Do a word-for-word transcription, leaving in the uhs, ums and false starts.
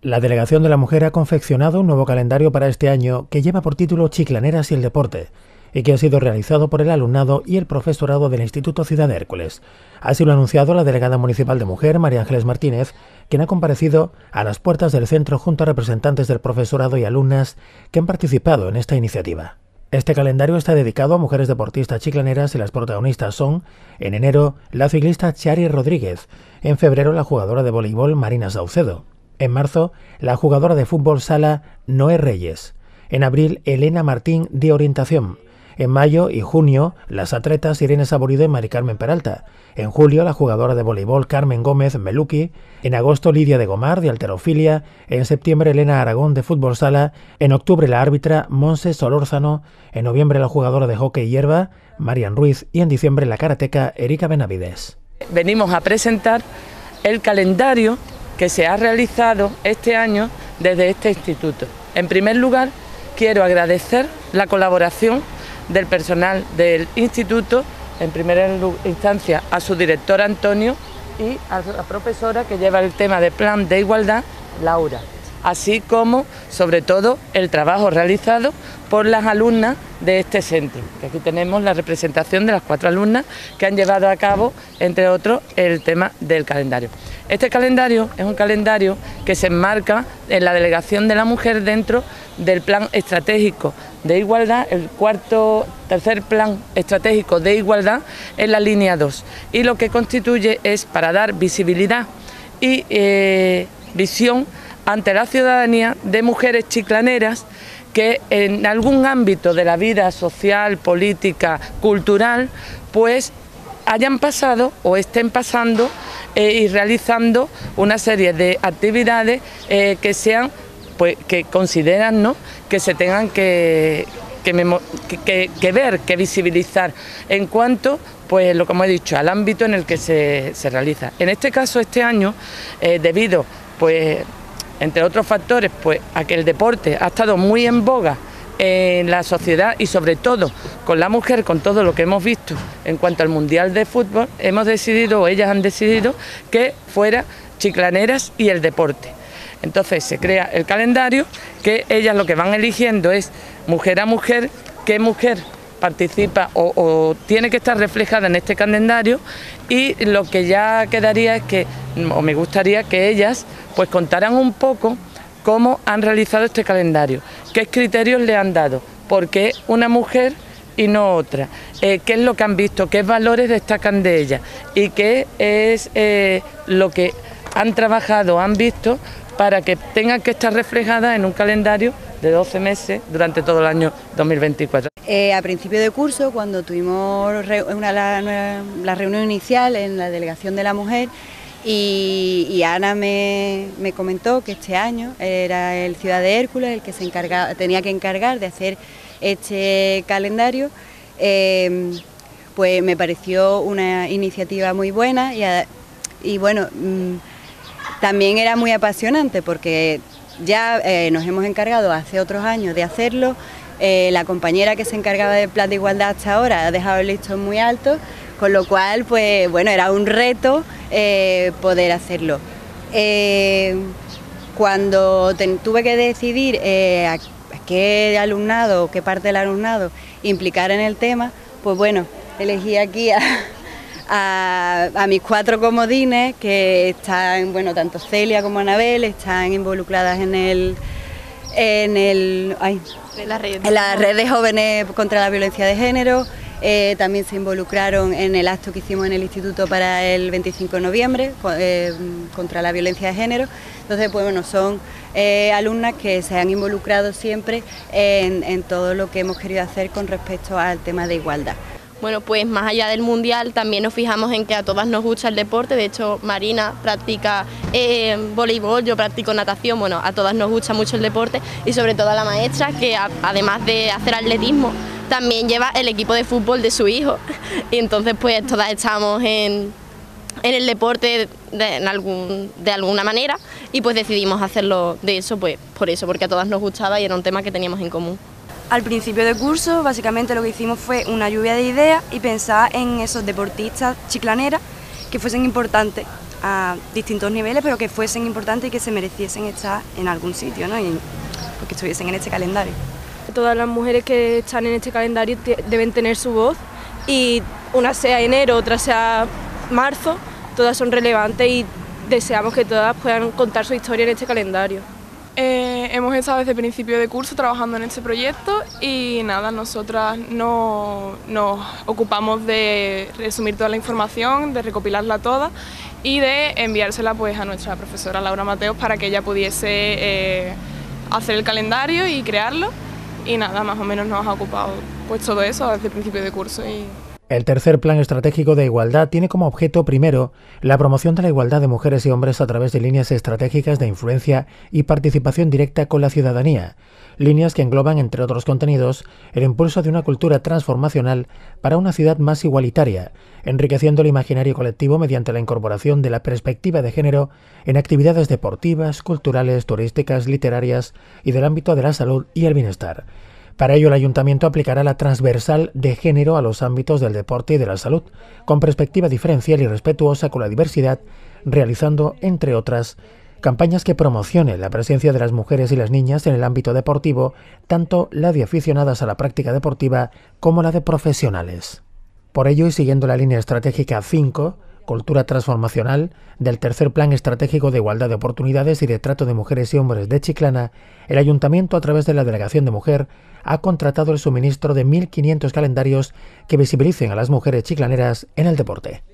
La Delegación de la Mujer ha confeccionado un nuevo calendario para este año que lleva por título Chiclaneras y el deporte y que ha sido realizado por el alumnado y el profesorado del Instituto Ciudad de Hércules. Así lo ha anunciado la delegada municipal de Mujer, María Ángeles Martínez, quien ha comparecido a las puertas del centro junto a representantes del profesorado y alumnas que han participado en esta iniciativa. Este calendario está dedicado a mujeres deportistas chiclaneras y las protagonistas son, en enero, la ciclista Chari Rodríguez, en febrero la jugadora de voleibol Marina Saucedo, en marzo la jugadora de fútbol sala Noé Reyes, en abril Elena Martín de orientación, en mayo y junio las atletas Irene Saborido y Mari Carmen Peralta, en julio la jugadora de voleibol Carmen Gómez Meluqui, en agosto Lidia de Gomar de halterofilia, en septiembre Elena Aragón de fútbol sala, en octubre la árbitra Monse Solórzano, en noviembre la jugadora de hockey hierba Marian Ruiz y en diciembre la karateca Erika Benavides. Venimos a presentar el calendario que se ha realizado este año desde este instituto. En primer lugar, quiero agradecer la colaboración del personal del instituto, en primera instancia a su director Antonio y a la profesora que lleva el tema de plan de igualdad, Laura, así como sobre todo el trabajo realizado por las alumnas de este centro, que aquí tenemos la representación de las cuatro alumnas que han llevado a cabo, entre otros, el tema del calendario. Este calendario es un calendario que se enmarca en la delegación de la mujer dentro del plan estratégico de igualdad, el cuarto, tercer plan estratégico de igualdad en la línea dos, y lo que constituye es para dar visibilidad y eh, visión ante la ciudadanía de mujeres chiclaneras que en algún ámbito de la vida social, política, cultural, pues hayan pasado o estén pasando eh, y realizando una serie de actividades eh, que sean, pues que consideran, ¿no?, que se tengan que, que, memo, que, que ver, que visibilizar en cuanto, pues lo como he dicho, al ámbito en el que se, se realiza. En este caso, este año, eh, debido, pues, entre otros factores, pues a que el deporte ha estado muy en boga en la sociedad y sobre todo con la mujer, con todo lo que hemos visto en cuanto al Mundial de Fútbol, hemos decidido, o ellas han decidido, que fuera Chiclaneras y el deporte. Entonces se crea el calendario que ellas lo que van eligiendo es mujer a mujer, qué mujer participa o, o tiene que estar reflejada en este calendario, y lo que ya quedaría es que, o me gustaría que ellas pues contaran un poco cómo han realizado este calendario, qué criterios le han dado, por qué una mujer y no otra, eh, qué es lo que han visto, qué valores destacan de ella y qué es eh, lo que han trabajado, han visto para que tengan que estar reflejadas en un calendario de doce meses durante todo el año dos mil veinticuatro. Eh, a principio de curso, cuando tuvimos re una, la, la reunión inicial en la Delegación de la Mujer, y, y Ana me, me comentó que este año era el Ciudad de Hércules el que se encarga, tenía que encargar de hacer este calendario, eh, pues me pareció una iniciativa muy buena y, a, y bueno, mmm, también era muy apasionante porque ya eh, nos hemos encargado hace otros años de hacerlo. Eh, la compañera que se encargaba del plan de igualdad hasta ahora ha dejado el listón muy alto, con lo cual pues bueno, era un reto eh, poder hacerlo. Eh, cuando ten, tuve que decidir eh, a, a qué alumnado, qué parte del alumnado implicar en el tema, pues bueno, elegí aquí a, a, a mis cuatro comodines que están, bueno, tanto Celia como Anabel están involucradas en el en el ay, la red. en la red de jóvenes contra la violencia de género. Eh, también se involucraron en el acto que hicimos en el instituto para el veinticinco de noviembre eh, contra la violencia de género. Entonces, pues bueno, son eh, alumnas que se han involucrado siempre en, en todo lo que hemos querido hacer con respecto al tema de igualdad. Bueno, pues más allá del mundial también nos fijamos en que a todas nos gusta el deporte. De hecho, Marina practica eh, voleibol, yo practico natación. Bueno, a todas nos gusta mucho el deporte y sobre todo a la maestra, que a, además de hacer atletismo también lleva el equipo de fútbol de su hijo, y entonces pues todas estamos en, en el deporte de, en algún, de alguna manera, y pues decidimos hacerlo de eso, pues por eso, porque a todas nos gustaba y era un tema que teníamos en común. Al principio del curso, básicamente lo que hicimos fue una lluvia de ideas y pensar en esos deportistas chiclaneras que fuesen importantes a distintos niveles, pero que fuesen importantes y que se mereciesen estar en algún sitio, ¿no? Y pues, que estuviesen en este calendario. Todas las mujeres que están en este calendario deben tener su voz y una sea enero, otra sea marzo, todas son relevantes y deseamos que todas puedan contar su historia en este calendario. Eh, hemos estado desde el principio de curso trabajando en este proyecto y nada, nosotras no, nos ocupamos de resumir toda la información, de recopilarla toda y de enviársela pues a nuestra profesora Laura Mateos para que ella pudiese eh, hacer el calendario y crearlo y nada, más o menos nos ha ocupado pues todo eso desde el principio de curso. Y... El tercer Plan Estratégico de Igualdad tiene como objeto, primero, la promoción de la igualdad de mujeres y hombres a través de líneas estratégicas de influencia y participación directa con la ciudadanía, líneas que engloban, entre otros contenidos, el impulso de una cultura transformacional para una ciudad más igualitaria, enriqueciendo el imaginario colectivo mediante la incorporación de la perspectiva de género en actividades deportivas, culturales, turísticas, literarias y del ámbito de la salud y el bienestar. Para ello, el Ayuntamiento aplicará la transversal de género a los ámbitos del deporte y de la salud, con perspectiva diferencial y respetuosa con la diversidad, realizando, entre otras, campañas que promocionen la presencia de las mujeres y las niñas en el ámbito deportivo, tanto la de aficionadas a la práctica deportiva como la de profesionales. Por ello, y siguiendo la línea estratégica cinco, Cultura Transformacional, del tercer Plan Estratégico de Igualdad de Oportunidades y de Trato de Mujeres y Hombres de Chiclana, el Ayuntamiento, a través de la Delegación de Mujer, ha contratado el suministro de mil quinientos calendarios que visibilicen a las mujeres chiclaneras en el deporte.